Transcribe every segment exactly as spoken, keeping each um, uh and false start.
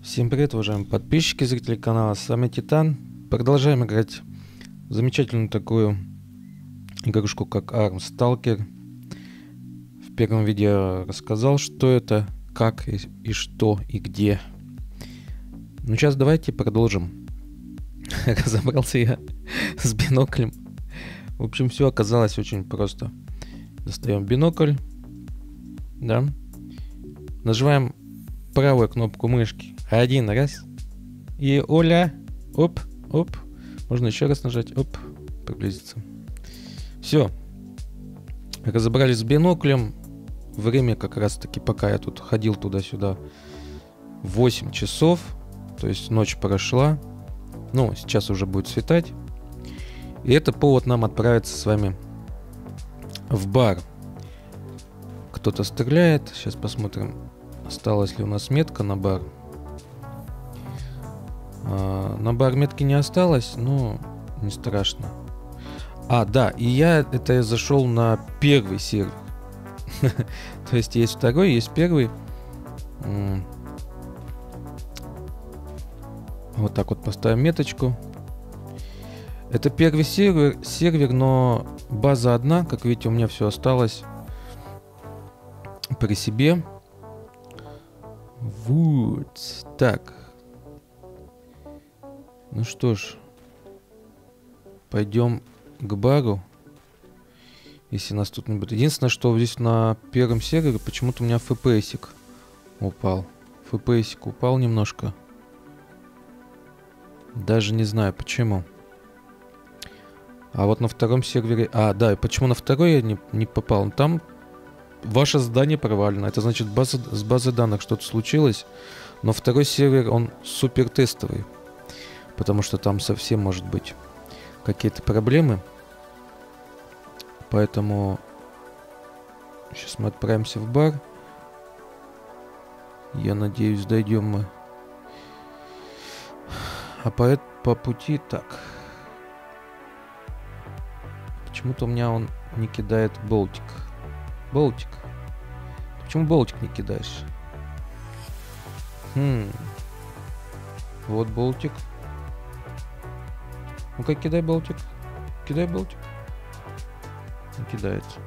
Всем привет, уважаемые подписчики, зрители канала, с вами Титан. Продолжаем играть в замечательную такую игрушку, как Arms Stalker. В первом видео рассказал, что это, как и, и что и где. Ну сейчас давайте продолжим. Разобрался я с биноклем. В общем, все оказалось очень просто. Достаем бинокль, да, нажимаем правую кнопку мышки. Один раз. И оля. Оп, оп. Можно еще раз нажать. Оп. Приблизиться. Все. Разобрались с биноклем. Время как раз таки, пока я тут ходил туда-сюда, восемь часов. То есть ночь прошла. Ну, сейчас уже будет светать. И это повод нам отправиться с вами в бар. Кто-то стреляет. Сейчас посмотрим, осталась ли у нас метка на бар. А, на бар метки не осталось, но не страшно. А, да, и я это я зашел на первый сервер. То есть есть второй, есть первый. Вот так вот поставим меточку. Это первый сервер, сервер, но база одна. Как видите, у меня все осталось при себе. Вот. Так. Ну что ж. Пойдем к бару. Если нас тут не будет. Единственное, что здесь на первом сервере почему-то у меня эф пи эс-ик упал. эф пи эс-ик упал немножко. Даже не знаю почему. А вот на втором сервере... А, да, и почему на второй я не, не попал? Там ваше задание провалено. Это значит, база, с базой данных что-то случилось. Но второй сервер, он супер тестовый. Потому что там совсем может быть какие-то проблемы. Поэтому сейчас мы отправимся в бар. Я надеюсь, дойдем мы. А по, по пути так. Почему-то у меня он не кидает болтик. Болтик. Ты почему болтик не кидаешь? Хм. Вот болтик. Ну-ка, кидай болтик. Кидай болтик. Не кидается.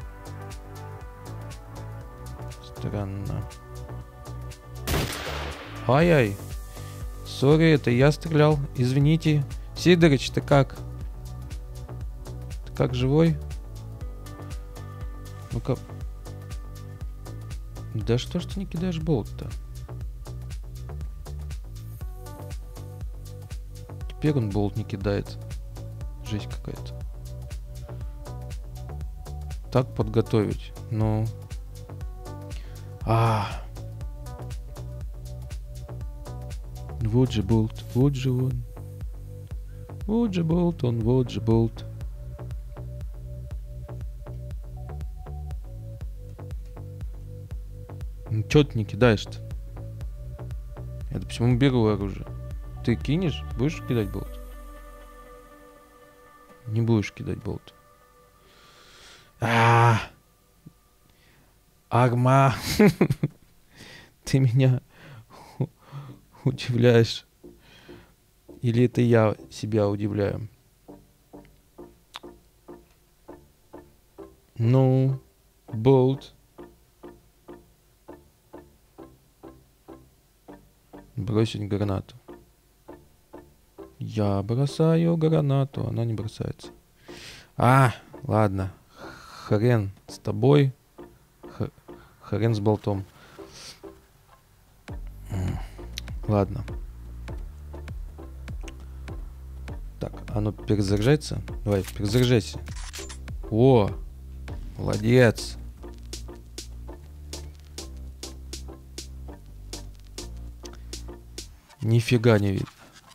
Странно. Ай-ай. Сори, это я стрелял. Извините. Сидорыч, ты как? Ты как, живой? Ну-ка. Да что ж ты не кидаешь болт-то? Теперь он болт не кидает. Жесть какая-то. Так подготовить. Ну. А. Вот же болт. Вот же он. Вот же болт он. Вот же болт. Ну, чё ты не кидаешь-то? Это почему беру оружие? Ты кинешь? Будешь кидать болт? Не будешь кидать болт. А, Арма, ты меня удивляешь. Или это я себя удивляю? Ну, болт. Бросить гранату. Я бросаю гранату, она не бросается. А, ладно. Хрен с тобой. Х хрен с болтом. Ладно. Так, а ну перезаряжается. Давай, перезаряжайся. О, молодец. Нифига не видно.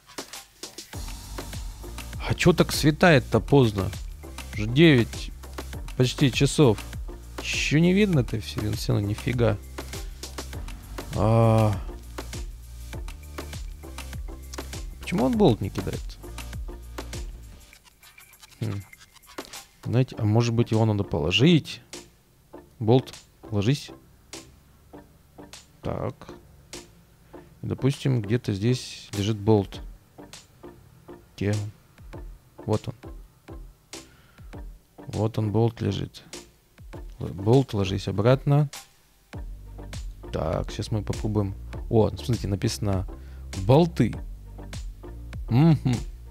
А чё так светает-то поздно? Уже девять почти часов. Еще не видно-то все, все равно нифига. А... Почему он болт не кидает? Хм. Знаете, а может быть его надо положить? Болт, ложись. Так. Допустим, где-то здесь лежит болт. Где? Вот он. Вот он, болт лежит. Болт, ложись обратно. Так, сейчас мы попробуем. О, смотрите, написано болты. Угу.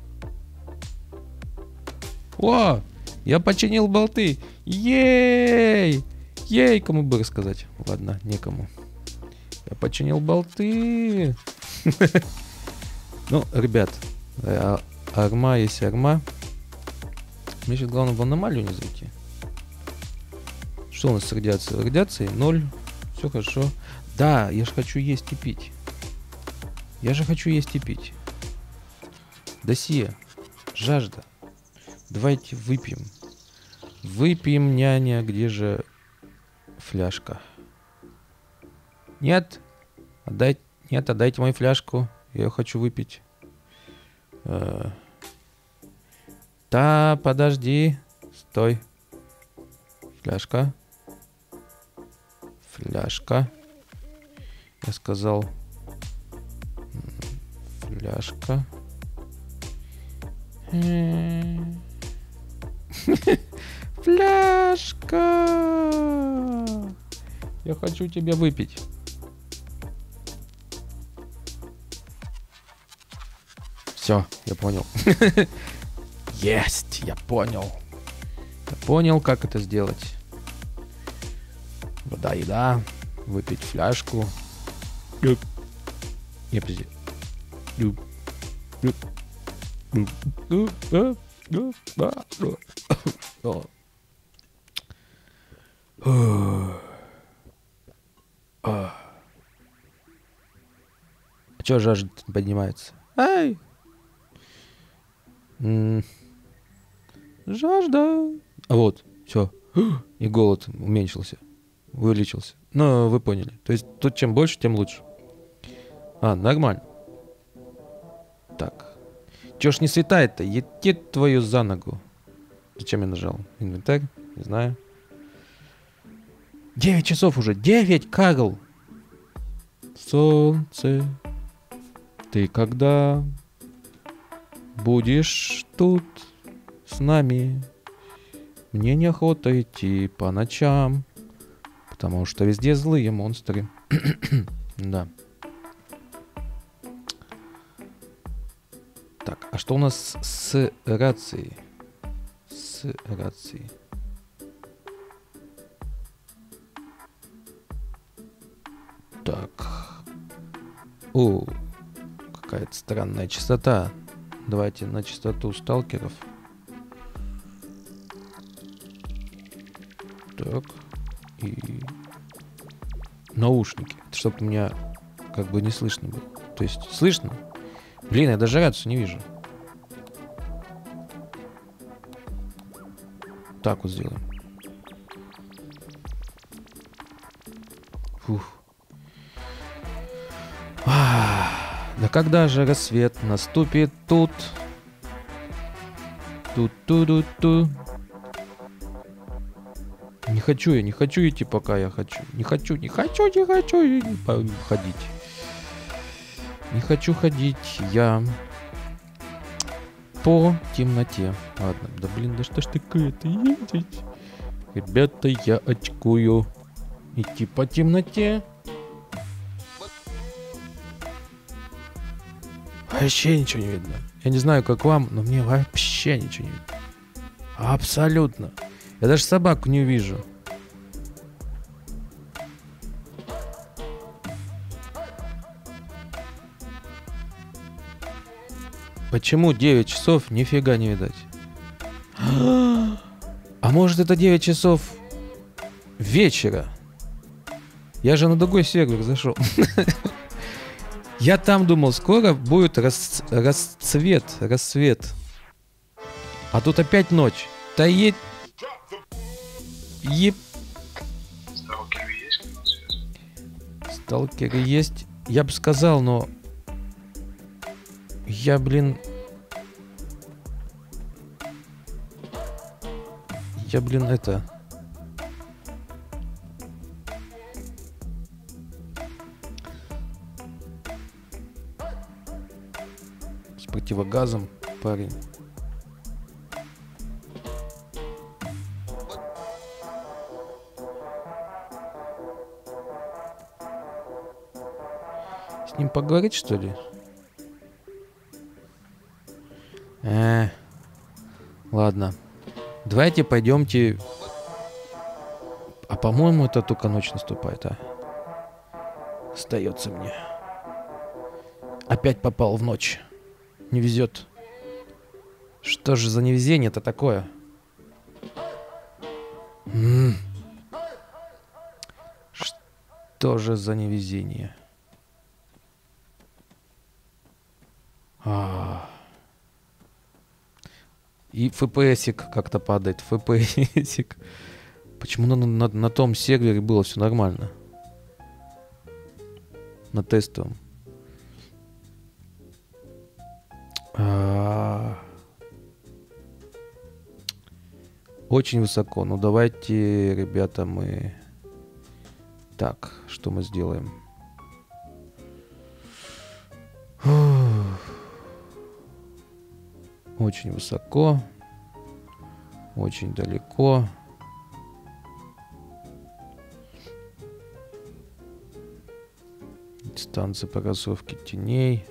О, я починил болты. Ей! Ей, кому бы рассказать? Ладно, некому. Я починил болты. Ну, ребят, арма есть арма. Мне сейчас главное в аномалию не зайти. Что у нас с радиацией? Радиацией ноль. Все хорошо. Да, я же хочу есть и пить. Я же хочу есть и пить. Досье. Жажда. Давайте выпьем. Выпьем, няня. Где же фляжка? Нет. Отдай... Нет, отдайте мою фляжку. Я хочу выпить. Э... Да, подожди. Стой. Фляжка. Фляжка. Я сказал. Фляжка. Фляжка. Я хочу тебя выпить. Все, я понял. Есть, я понял. Я понял, как это сделать. Вода, еда. Выпить фляжку. Не, подожди. А чё жажда поднимается? Ай! Жажда. А вот, все. И голод уменьшился. Увеличился. Ну, вы поняли. То есть тут чем больше, тем лучше. А, нормально. Так. Чё ж не светает-то? Етит твою за ногу. Зачем я нажал? Инвентарь? Не знаю. Девять часов уже. Девять, Карл! Солнце, ты когда будешь тут с нами? Мне неохота идти по ночам, потому что везде злые монстры. Да. Так, а что у нас с рацией? С рацией. Так. О, какая-то странная частота. Давайте на частоту сталкеров. Так. И наушники. Это чтобы у меня как бы не слышно было. То есть слышно? Блин, я даже рацию не вижу. Так вот сделаем. Фух. Да когда же рассвет наступит тут? Тут-ту-ту-ту. Не хочу я, не хочу идти, пока я хочу. Не хочу, не хочу, не хочу не ходить. Не хочу ходить я по темноте. Ладно, да блин, да что ж такое-то ездить? Ребята, я очкую. Идти по темноте. Вообще ничего не видно. Я не знаю, как вам, но мне вообще ничего не видно. Абсолютно. Я даже собаку не вижу. Почему девять часов нифига не видать? А может это девять часов вечера? Я же на другой сервер зашел. Я там думал, скоро будет рас... расцвет, рассвет. А тут опять ночь. Да е... Еп... Сталкеры есть канал связи? Сталкеры есть. Я бы сказал, но... Я, блин... Я, блин, это... противогазом, парень. С ним поговорить, что ли? Э, ладно. Давайте пойдемте. А по-моему, это только ночь наступает, а? Остается мне. Опять попал в ночь. Не везет. Что же за невезение-то такое? М-м. Что же за невезение? А-а-а. И эф пи эсик как-то падает. эф пи эсик. Почему на, на, на том сервере было все нормально? На тестовом. А-а-а. Очень высоко. Ну давайте, ребята, мы... Так, что мы сделаем? Очень высоко. Очень далеко. Дистанция прорисовки теней.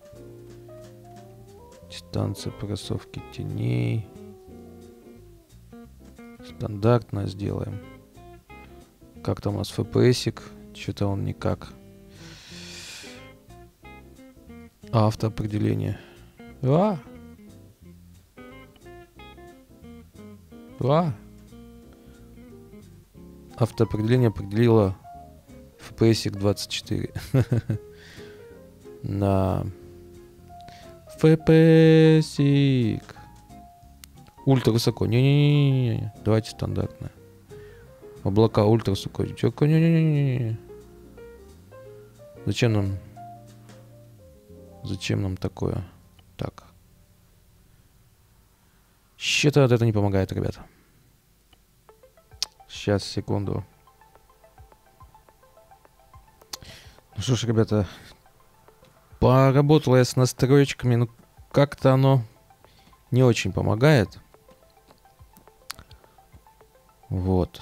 Дистанция прорисовки теней. Стандартно сделаем. Как там у нас эф пи эсик? Что-то он никак. Автоопределение. А! А! Автоопределение определило эф пи эсик двадцать четыре. На эф пи эсик. Ультра высоко. Не-не-не-не. Давайте стандартно. Облака ультра высоко. Не-не-не-не. Зачем нам? Зачем нам такое? Так. Что-то вот это не помогает, ребята. Сейчас, секунду. Ну что ж, ребята. Поработал я с настройками. Ну, как-то оно не очень помогает. Вот.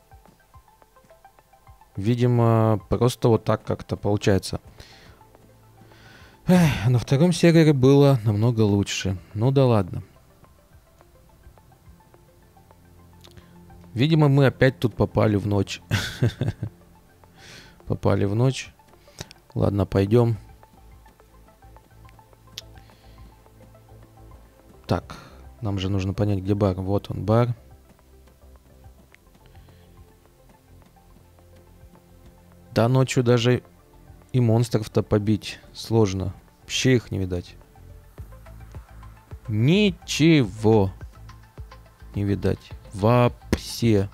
Видимо, просто вот так как-то получается. Эх, на втором сервере было намного лучше. Ну да ладно. Видимо, мы опять тут попали в ночь. Попали в ночь. Ладно, пойдем. Так, нам же нужно понять, где бар. Вот он, бар. Да, ночью даже и монстров-то побить сложно. Вообще их не видать. Ничего не видать. Вообще.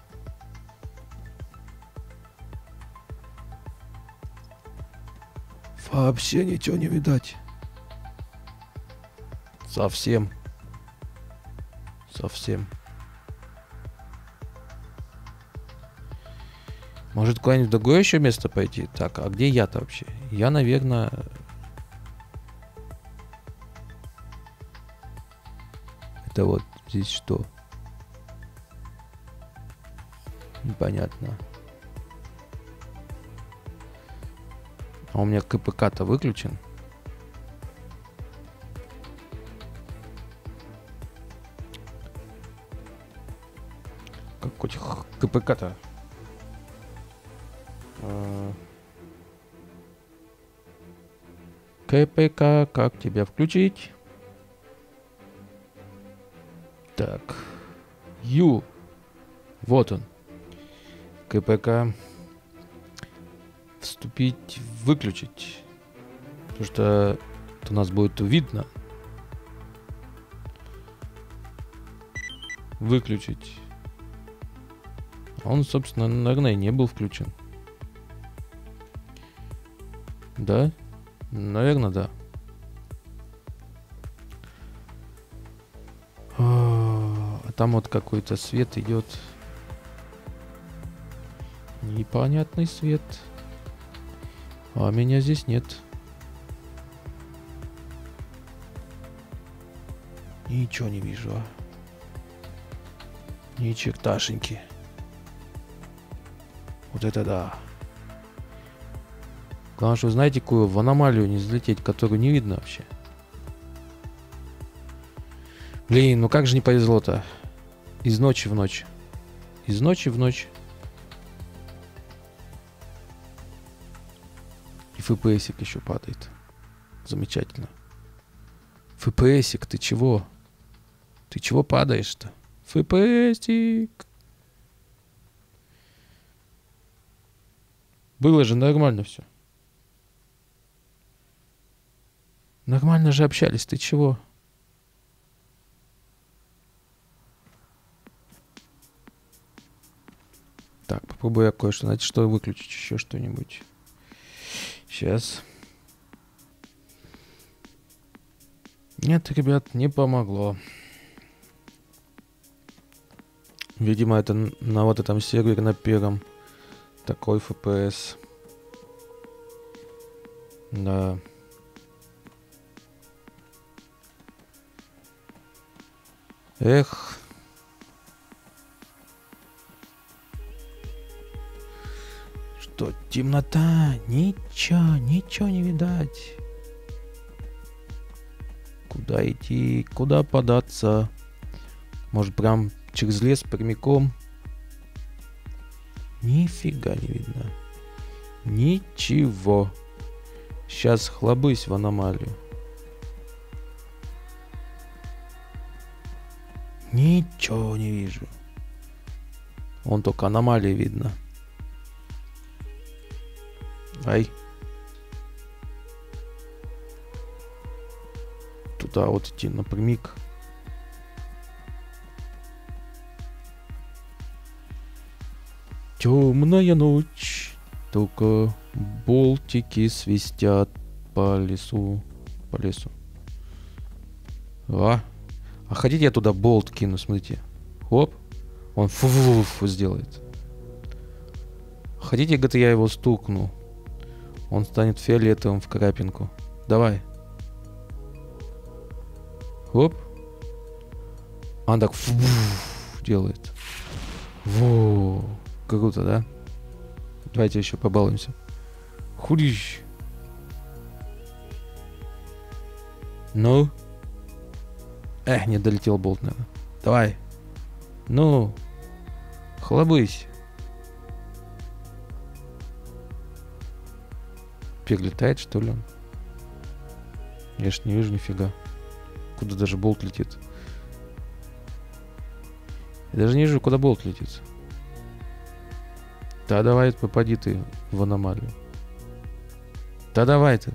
Вообще ничего не видать. Совсем. Совсем. Может, куда-нибудь в другое еще место пойти? Так, а где я-то вообще? Я, наверное... Это вот здесь что? Непонятно. А у меня ка пэ ка-то выключен. Какой ка пэ ка-то? ка пэ ка, как тебя включить? Так. Ю. Вот он. ка пэ ка. Вступить, выключить. Потому что это у нас будет видно. Выключить. Он, собственно, наверное, не был включен. Да? Наверное, да. А там вот какой-то свет идет. Непонятный свет. А меня здесь нет. Ничего не вижу, а. Ни черташеньки. Вот это да. Главное, что вы знаете, какую в аномалию не залететь, которую не видно вообще. Блин, ну как же не повезло-то. Из ночи в ночь. Из ночи в ночь. И эф пи эсик еще падает. Замечательно. эф пи эсик, ты чего? Ты чего падаешь-то? эф пи эсик. Было же нормально все. Нормально же общались, ты чего? Так, попробую я кое-что, знаете, что выключить еще что-нибудь. Сейчас. Нет, ребят, не помогло. Видимо, это на вот этом сервере на первом такой эф пи эс. Да. Эх. Что, темнота? Ничего, ничего не видать. Куда идти? Куда податься? Может, прям через лес прямиком? Нифига не видно. Ничего. Сейчас хлобысь в аномалию. Ничего не вижу. Вон только аномалии видно. Ай. Туда вот идти напрямик. Темная ночь, только болтики свистят по лесу. По лесу. А, а хотите я туда болт кину, смотрите. Хоп. Он фу-фу-фу сделает. Хотите, говорит, я его стукну. Он станет фиолетовым в крапинку. Давай. Хоп. Он так фу делает. Во. Круто, да? Давайте еще побалуемся. Худищ. Ну. Эх, не долетел болт, наверное. Давай. Ну. Хлобысь. Перелетает, что ли он? Я ж не вижу нифига. Куда даже болт летит. Я даже не вижу, куда болт летит. Да давай, попади ты в аномалию. Да давай ты.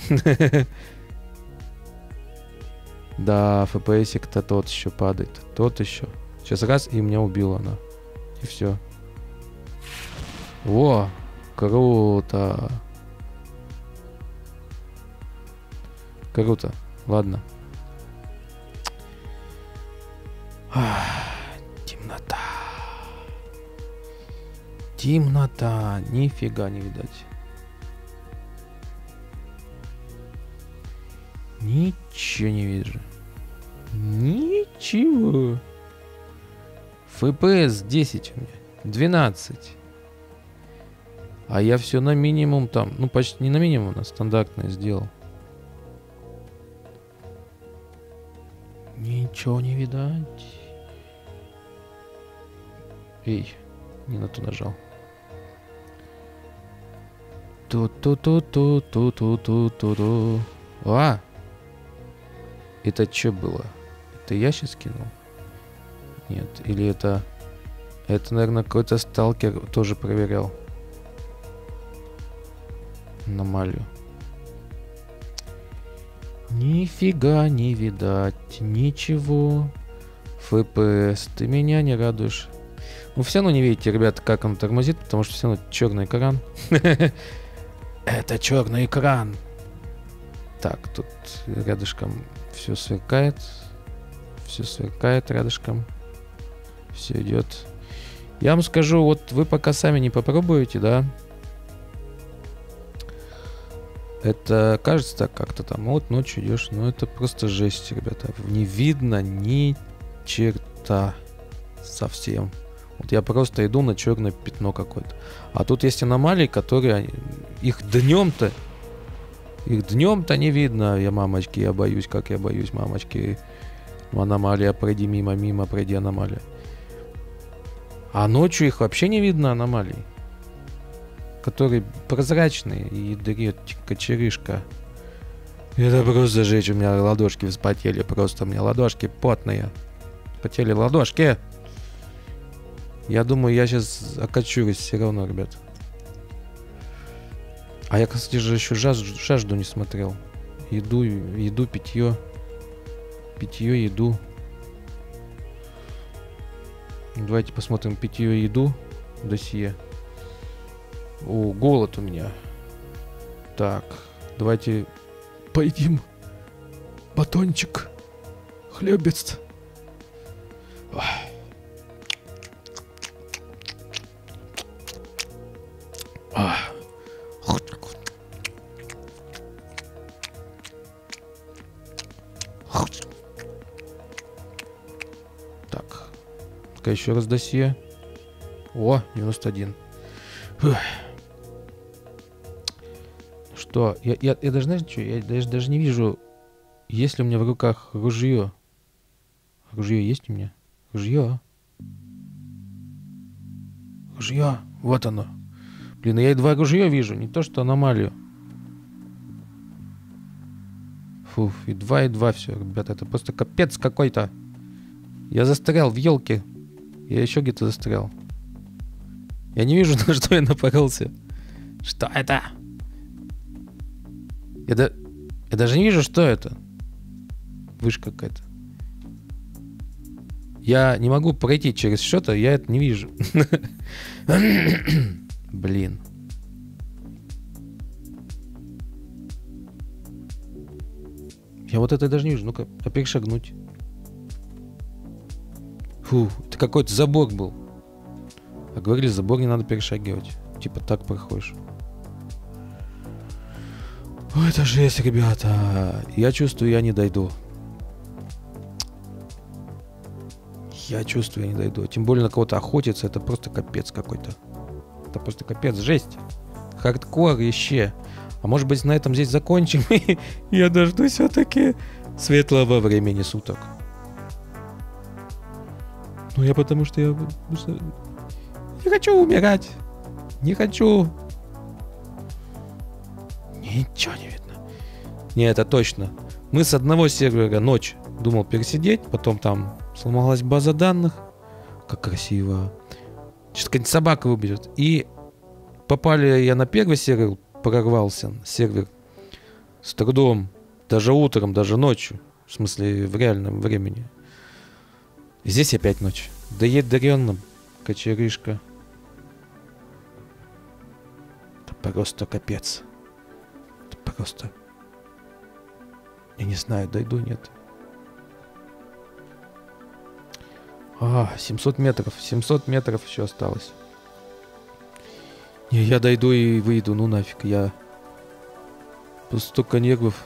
Да, эф пи эсик-то тот еще падает. Тот еще. Сейчас раз, и меня убила она. И все. Во! Круто! Круто. Ладно. Ах, темнота. Темнота. Нифига не видать. Ничего не вижу. Ничего. эф пи эс десять у меня. двенадцать. А я все на минимум там. Ну, почти не на минимум, на стандартное сделал. Ничего не видать. Эй, не на то нажал. Ту-ту-ту-ту-ту-ту-ту-ту-ту. А! Это что было? Это я сейчас кинул? Нет, или это... Это, наверное, какой-то сталкер тоже проверял. Аномалию. Нифига не видать. Ничего. эф пи эс, ты меня не радуешь. Ну, все равно не видите, ребята, как он тормозит, потому что все равно черный экран. Это черный экран. Так, тут рядышком все сверкает. Все сверкает рядышком. Все идет. Я вам скажу, вот вы пока сами не попробуете, да? Это кажется так как-то там, вот ночью идешь, но это просто жесть, ребята. Не видно ни черта совсем. Вот я просто иду на черное пятно какое-то. А тут есть аномалии, которые... Их днем-то... Их днем-то не видно. Я, мамочки, я боюсь, как я боюсь, мамочки. Аномалия, пройди мимо, мимо, пройди аномалия. А ночью их вообще не видно, аномалий. Которые прозрачные и дрет кочерышка. Это просто жечь. У меня ладошки вспотели. Просто у меня ладошки потные. Потели ладошки. Я думаю, я сейчас окочурюсь все равно, ребят. А я, кстати же, еще жажду, жажду не смотрел. Еду, еду, питье. Питье, еду. Давайте посмотрим питье и еду. Досье. О, голод у меня. Так, давайте поедим батончик. Хлебец. Ох. Ах. Так. Пускай еще раз досье. О, девяносто один. Фух. Что? Я, я, я даже, знаешь, что? Я даже, даже не вижу, есть ли у меня в руках ружье. Ружье есть у меня? Ружье. Ружье. Вот оно. Блин, я и два ружья вижу, не то что аномалию. Фух, и два, и два все, ребята, это просто капец какой-то. Я застрял в елке. Я еще где-то застрял. Я не вижу, на что я напоролся. Что это? Я, да... я даже не вижу, что это. Вышка какая-то. Я не могу пройти через что-то, я это не вижу. Блин. Я вот это даже не вижу. Ну-ка, а перешагнуть. Фу, это какой-то забор был. А говорили, забор не надо перешагивать. Типа так проходишь. Ой, это жесть, ребята. Я чувствую, я не дойду. Я чувствую, я не дойду. Тем более на кого-то охотиться, это просто капец какой-то. Это просто капец, жесть. Хардкор еще. А может быть, на этом здесь закончим? Я дождусь все-таки светлого времени суток. Ну, я потому что я... Не хочу умирать. Не хочу. Ничего не видно. Не, это точно. Мы с одного сервера ночь думал пересидеть, потом там сломалась база данных. Как красиво. Сейчас какая-нибудь собака выбежит. И попали я на первый сервер, прорвался сервер с трудом. Даже утром, даже ночью. В смысле, в реальном времени. И здесь опять ночь. Да ядерённо, кочерышка. Это просто капец. Это просто... Я не знаю, дойду, нет. А, семьсот метров. семьсот метров еще осталось. Не, я дойду и выйду, ну нафиг, я... Просто столько нервов.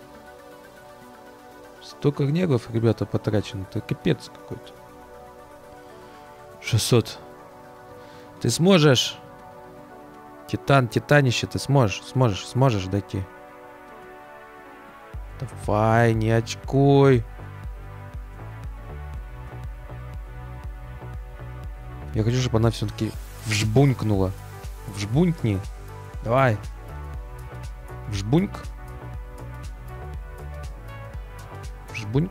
Столько нервов, ребята, потрачено. Это капец какой-то. шестьсот. Ты сможешь? Титан, титанище, ты сможешь, сможешь, сможешь дойти. Давай, не очкуй. Я хочу, чтобы она все-таки вжбунькнула. Вжбунькни. Давай. Вжбуньк. Жбуньк.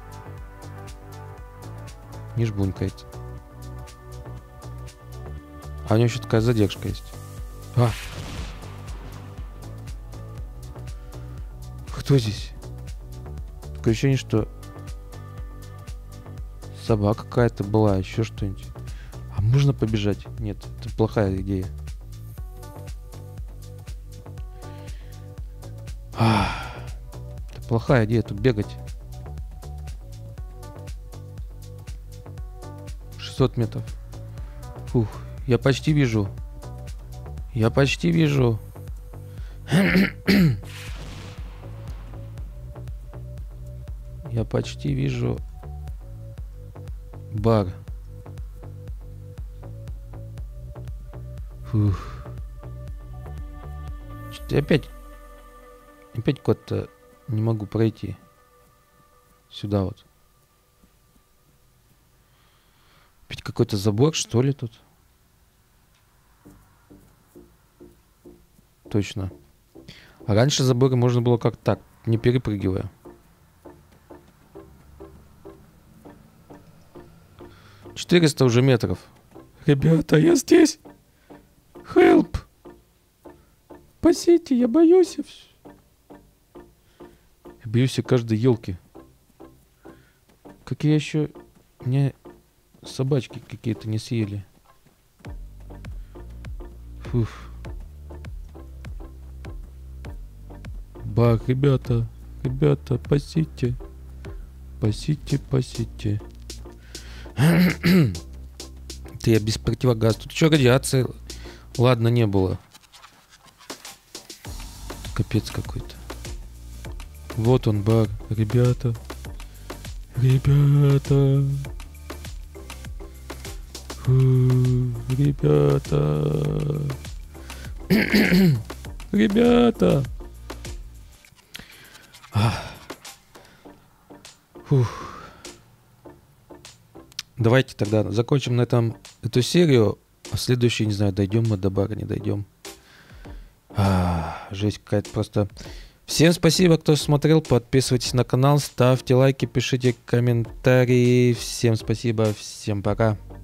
Не жбунькает. А у него еще такая задержка есть. А! Кто здесь? Такое ощущение, что собака какая-то была, еще что-нибудь. А можно побежать? Нет, это плохая идея. А, это плохая идея тут бегать. шестьсот метров. Фух, я почти вижу. Я почти вижу. Я почти вижу бар. Фух. Что-то я опять... Опять куда-то не могу пройти. Сюда вот. Опять какой-то забор, что ли, тут? Точно. А раньше заборы можно было как так, не перепрыгивая. четыреста уже метров. Ребята, я здесь. Help. Спасите, я боюсь. Я боюсь каждой елки. Какие еще... Мне собачки какие-то не съели. Фух. Бах, ребята. Ребята, спасите. Спасите, спасите. Ты, я без противогаза. Тут что, радиация? Ладно, не было. Капец какой-то. Вот он, бар. Ребята. Ребята. Фу, ребята. Ребята. Фух. Давайте тогда закончим на этом эту серию. А следующий, не знаю, дойдем мы до бара, не дойдем. А, жесть какая-то просто. Всем спасибо, кто смотрел. Подписывайтесь на канал, ставьте лайки, пишите комментарии. Всем спасибо, всем пока.